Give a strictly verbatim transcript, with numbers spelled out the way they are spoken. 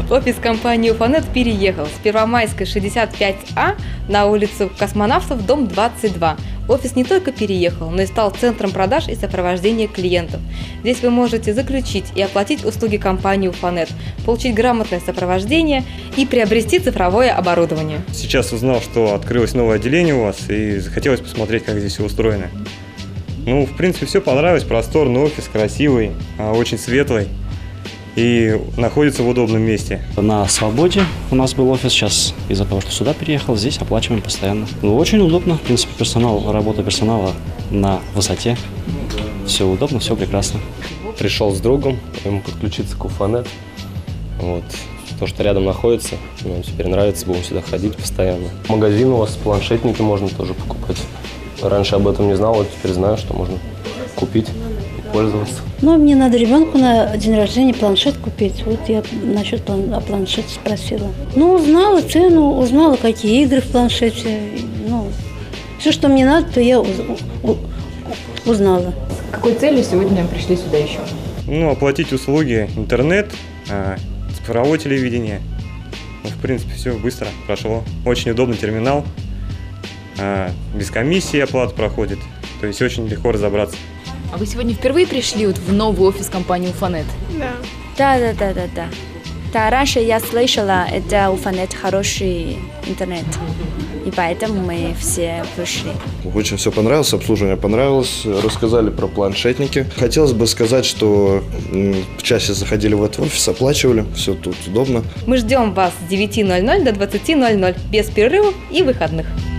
Офис компании Уфанет переехал с Первомайской шестьдесят пять А на улицу Космонавтов, дом двадцать два. Офис не только переехал, но и стал центром продаж и сопровождения клиентов. Здесь вы можете заключить и оплатить услуги компании Уфанет, получить грамотное сопровождение и приобрести цифровое оборудование. Сейчас узнал, что открылось новое отделение у вас, и захотелось посмотреть, как здесь все устроено. Ну, в принципе, все понравилось. Просторный офис, красивый, очень светлый и находится в удобном месте. На Свободе у нас был офис, сейчас из-за того, что сюда переехал, здесь оплачиваем постоянно. Ну, очень удобно, в принципе, персонал, работа персонала на высоте. Все удобно, все прекрасно. Пришел с другом, ему подключиться к Уфанет. Вот. То, что рядом находится, нам теперь нравится, будем сюда ходить постоянно. Магазин у вас, планшетники можно тоже покупать. Раньше об этом не знал, вот теперь знаю, что можно купить и пользоваться. Ну, мне надо ребенку на день рождения планшет купить. Вот я насчет план- о планшете спросила. Ну, узнала цену, узнала, какие игры в планшете. Ну, все, что мне надо, то я уз- у- узнала. С какой целью сегодня пришли сюда еще? Ну, оплатить услуги интернет, цифровое телевидение. Ну, в принципе, все быстро прошло. Очень удобный терминал. Без комиссии оплата проходит. То есть очень легко разобраться. А вы сегодня впервые пришли вот в новый офис компании Уфанет? Да. Да, да, да, да, да. Да, раньше я слышала, это Уфанет хороший интернет. И поэтому мы все пришли. Очень все понравилось, обслуживание понравилось, рассказали про планшетники. Хотелось бы сказать, что в часе заходили в этот офис, оплачивали, все тут удобно. Мы ждем вас с девяти ноль ноль до двадцати ноль ноль без перерывов и выходных.